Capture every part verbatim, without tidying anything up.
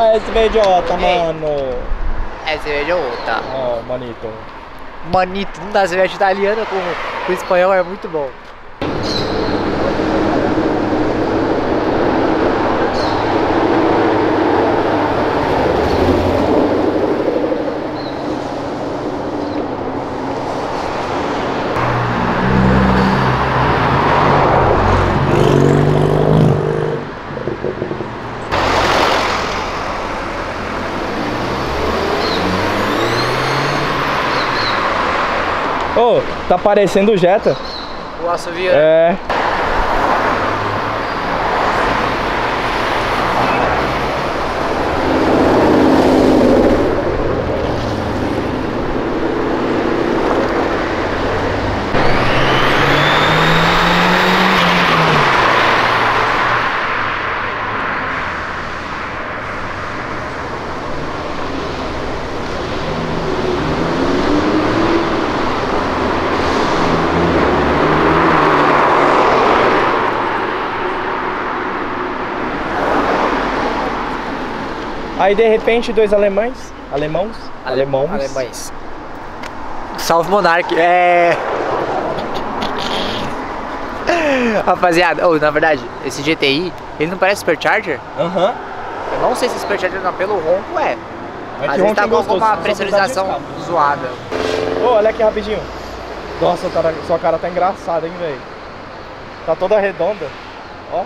S V J, mano. S V J. Ó, oh, manito. Manito, não dá cerveja italiana com, com espanhol é muito bom. Ô, oh, tá parecendo o Jetta. O assovio. É. Aí de repente dois alemães, alemãos, Ale alemãos, alemães. Salve Monark, é. Rapaziada, oh, na verdade, esse G T I, ele não parece Supercharger? Aham. Uhum. Eu não sei se Supercharger não, pelo ronco é. Mas às vezes tá com uma pressurização zoada. Ô, oh, olha aqui rapidinho. Nossa, cara, sua cara tá engraçada, hein, velho. Tá toda redonda, ó.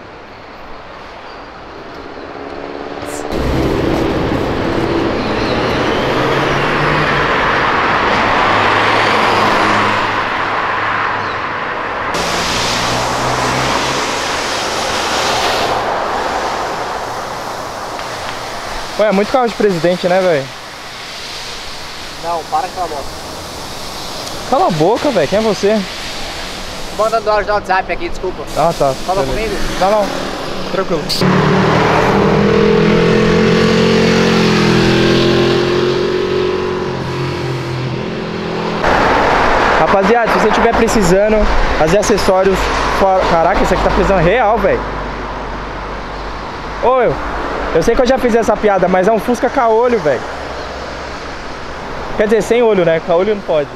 Ué, é muito carro de presidente, né, velho? Não, para com a boca. Cala a boca, velho. Quem é você? Mandando áudio no WhatsApp aqui, desculpa. Ah, tá. Fala beleza. comigo? Não, não. Tranquilo. Rapaziada, se você estiver precisando fazer acessórios... Caraca, esse aqui tá precisando real, velho. Ô, eu... Eu sei que eu já fiz essa piada, mas é um Fusca caolho, velho. Quer dizer, sem olho, né? Caolho não pode.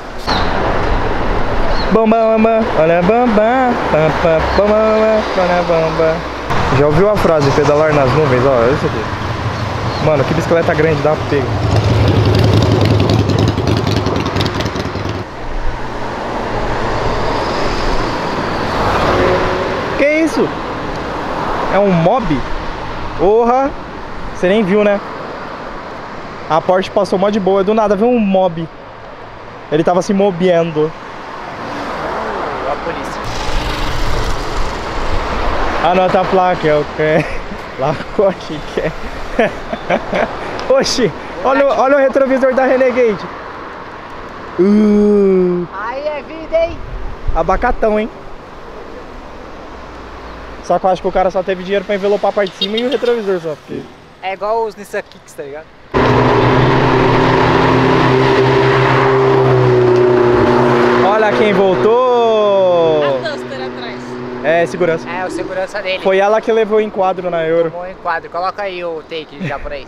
Bam, bam, bam, olha, bam, bam, bam, bam, bam, olha, bam, bam. Já ouviu a frase, pedalar nas nuvens? Ó, olha isso aqui. Mano, que bicicleta grande, dá pra pegar. Que isso? É um mob? Porra, você nem viu, né? A Porsche passou mó de boa, do nada veio um mob. Ele tava se mobiando. Uh, a polícia. Anota a placa, é o que? Lacou aqui, que é. Oxi, olha, olha o retrovisor da Renegade. Uh, Aí é vida, hein? abacatão, hein? Só que eu acho que o cara só teve dinheiro pra envelopar a parte de cima e o retrovisor só, porque... É igual os Nissan Kicks, tá ligado? Olha quem voltou! A Duster atrás. É, segurança. É, o segurança dele. Foi ela que levou o enquadro na Euro. Tomou um enquadro. Coloca aí o take japonês.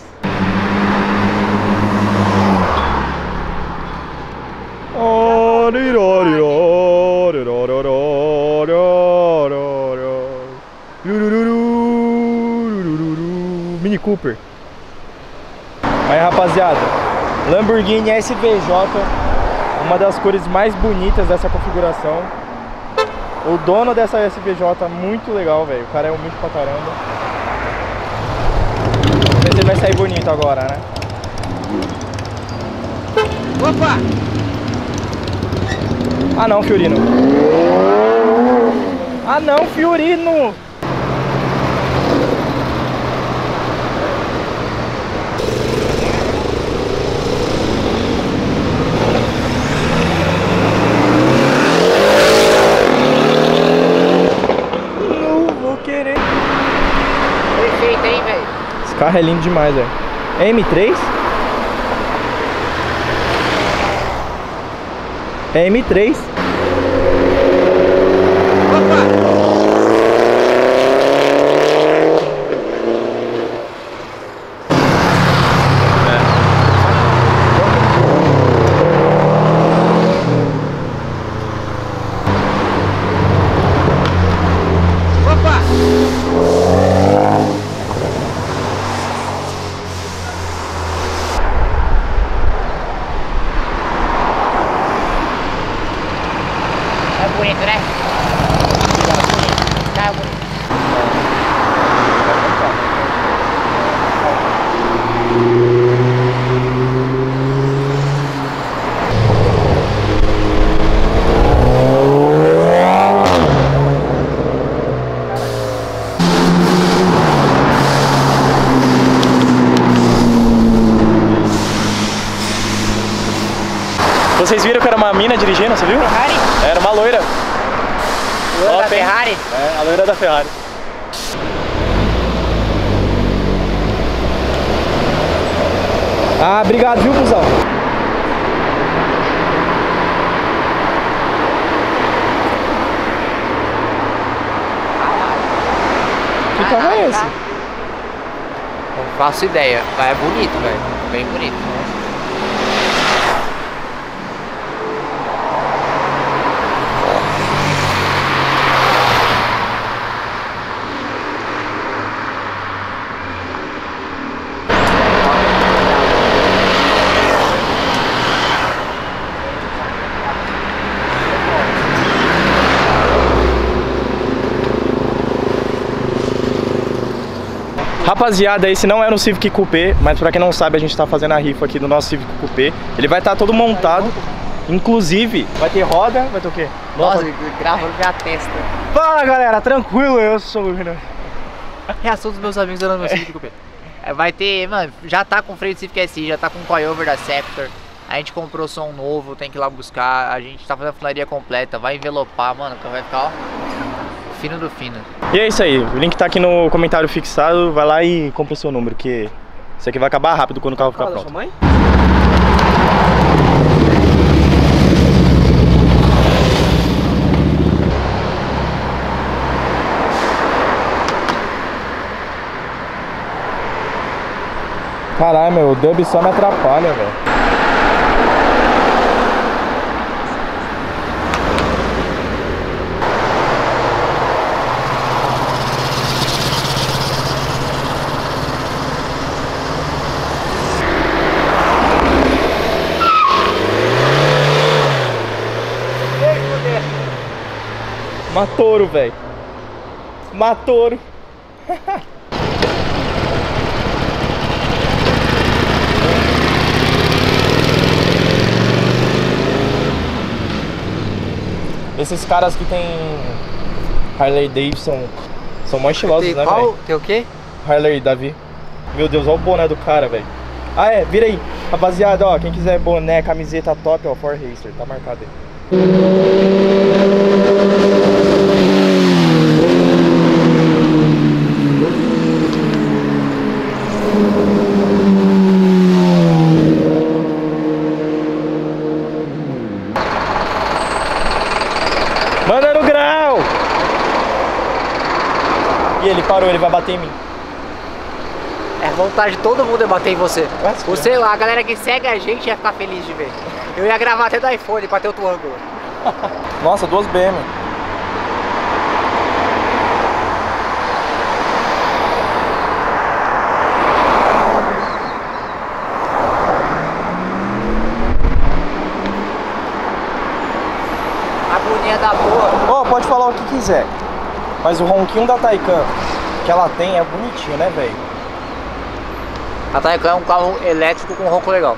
Mini Cooper. Aí, rapaziada, Lamborghini S V J, uma das cores mais bonitas dessa configuração. O dono dessa S V J, muito legal, velho. O cara é humilde pra caramba. Vamos ver se ele vai sair bonito agora, né? Opa! Ah não, Fiorino. Ah não, Fiorino. Não vou querer. Perfeito, hein, velho? Esse carro é lindo demais, velho. É M três? É M três. vocês viram que era uma mina dirigindo, você viu? Ferrari? Era uma loira. Loira da Top, hein? Ferrari? É, a loira da Ferrari. Ah, obrigado, viu, cuzão? Que carro é esse? Não faço ideia, mas é bonito, velho. Bem bonito. Rapaziada, esse não era um Civic Coupé, mas pra quem não sabe, a gente tá fazendo a rifa aqui do nosso Civic Coupé. Ele vai estar todo montado, inclusive vai ter roda, vai ter o quê? Nossa, gravando minha testa. Fala galera, tranquilo, eu sou o Renan. Reação dos meus amigos andando no Civic Coupé. É, vai ter, mano, já tá com freio de Civic S I, já tá com coilover da Scepter. A gente comprou som novo, tem que ir lá buscar. A gente tá fazendo a funilaria completa, vai envelopar, mano, que vai ficar, ó, fino do fino. E é isso aí, o link tá aqui no comentário fixado, vai lá e compra o seu número, que isso aqui vai acabar rápido quando o carro ficar Fala, pronto. sua mãe? Caralho, meu, o dub só me atrapalha, velho. Matouro, velho. Matouro. Esses caras que tem Harley Davidson são mó estilosos, Tem né, qual? velho? Tem o quê? Harley Davi. Meu Deus, olha o boné do cara, velho. Ah, é, vira aí. Rapaziada, ó, quem quiser boné, camiseta top, ó, For Racer, tá marcado aí. Manda no grau! E ele parou, ele vai bater em mim. É vontade de todo mundo é bater em você. Mas, Você lá, a galera que segue a gente ia ficar feliz de ver. Eu ia gravar até do iPhone pra ter outro ângulo. Nossa, duas B M. A boninha da porra. Ó, pode falar o que quiser, mas o ronquinho da Taycan que ela tem é bonitinho, né, velho? A Taycan é um carro elétrico com ronco legal.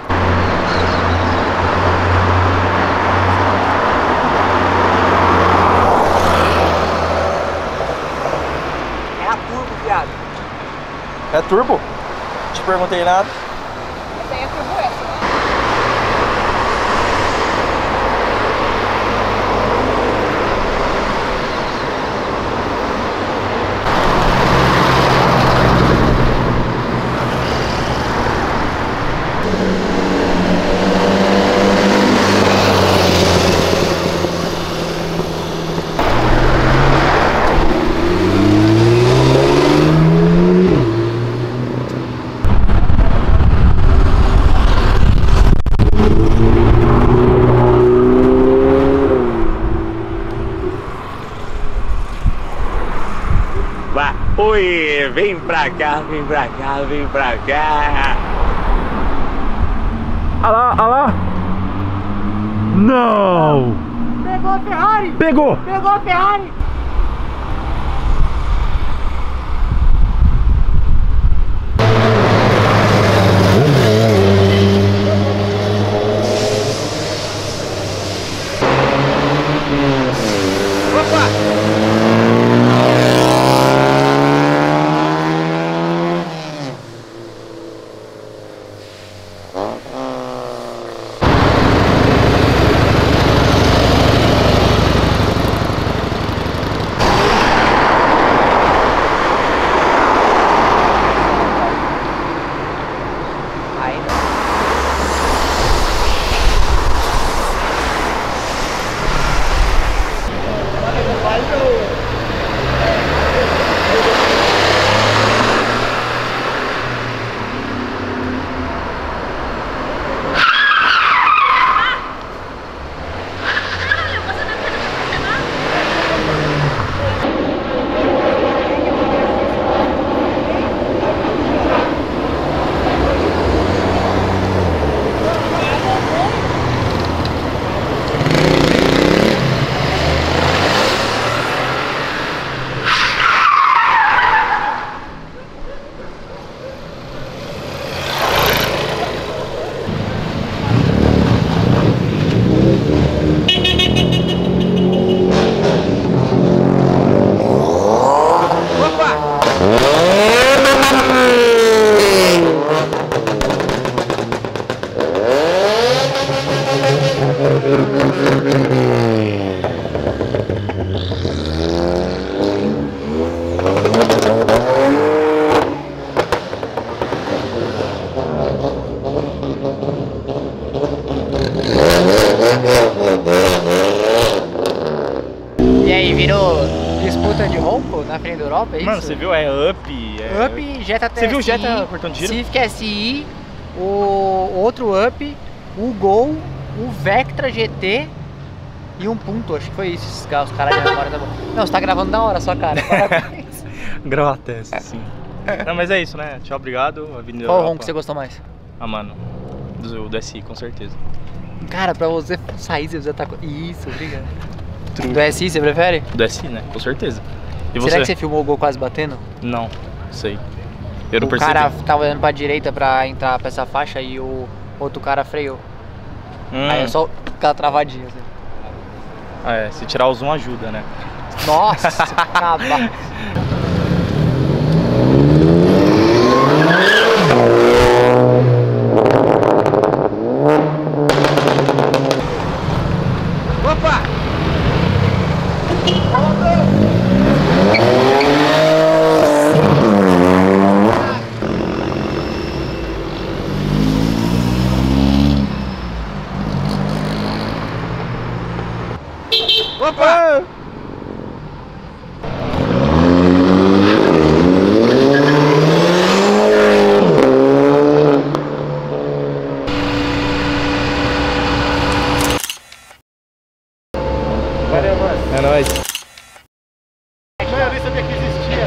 É a turbo, viado. É turbo? Te perguntei nada. Essa aí é turbo essa, né? Oi, vem pra cá, vem pra cá, vem pra cá. Olha lá, olha lá. Não! Pegou a Ferrari! Pegou! Pegou a Ferrari! Disputa de ronco na frente da Europa, é isso? Mano, você viu? É Up. É... Up, Jetta T S I. Você viu o Jetta cortando tiro? Civic S I, o outro Up, o Gol, o Vectra G T e um Punto. Acho que foi isso, esses carros. Caralho, a memória tá bom. Não, você tá gravando da hora a sua cara. Parabéns. Gravar teste, sim. Não, mas é isso, né? Tchau, obrigado. Avenida Qual Europa. ronco você gostou mais? Ah, mano. Do, do S I, com certeza. Cara, pra você sair, você precisa estar com... Isso, obrigado. True. Do S I, você prefere? Do S I, né? Com certeza. E Será você? que você filmou o Gol quase batendo? Não, sei. Eu não O percebi. cara tava olhando pra direita pra entrar pra essa faixa e o outro cara freou. Hum. Aí é só aquela travadinha assim. Ah, é, se tirar o zoom ajuda, né? Nossa, acaba. Opa! Opa! Valeu, mano. É nóis. Mano, eu nem sabia que existia.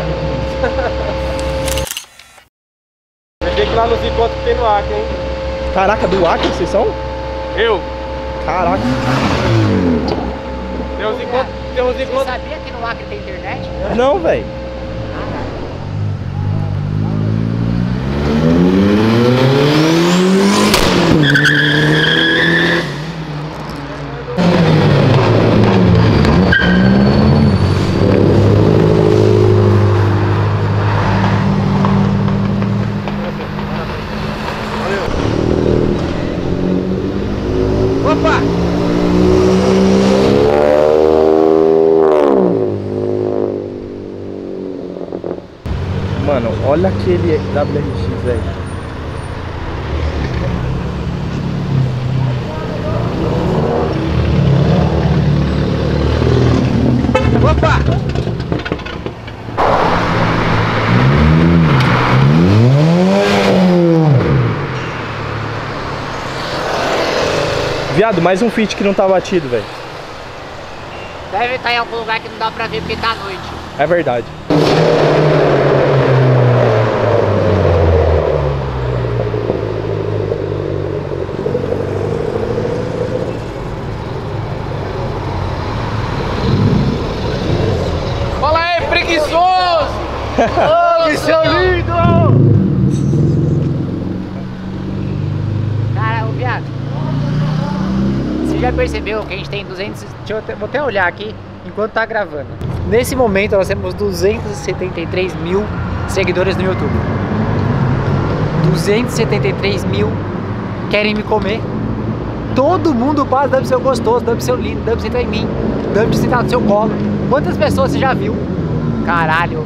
Eu tenho que ir lá nos encontros que tem no Acre, hein? Caraca, do Acre vocês são? Eu. Caraca. Tem uns encontros. Tem uns Você encontros. sabia que no Acre tem internet? Não, velho. Opa! Mano, olha aquele W R X, velho. Opa! Viado, mais um Fit que não tá batido, velho. Deve estar em algum lugar que não dá pra ver porque tá à noite. É verdade. Fala aí, preguiçoso! Ô, bicho lindo! Cara, ô viado, você já percebeu que a gente tem duzentos... Deixa eu até, vou até olhar aqui enquanto tá gravando. Nesse momento nós temos duzentos e setenta e três mil seguidores no YouTube. duzentos e setenta e três mil querem me comer. Todo mundo passa dando seu gostoso, dando seu lindo, dando sentar em mim, dando sentar no seu colo. Quantas pessoas você já viu? Caralho.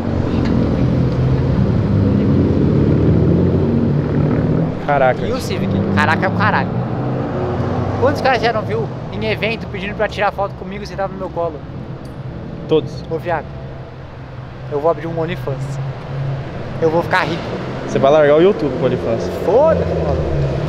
Caraca. E o Civic? Caraca, é o caralho. Quantos caras já não viu em evento pedindo pra tirar foto comigo sentado no meu colo? Todos. Ô viado, eu vou abrir um OnlyFans. Eu vou ficar rico. Você vai largar o YouTube com o OnlyFans. Foda-se, mano.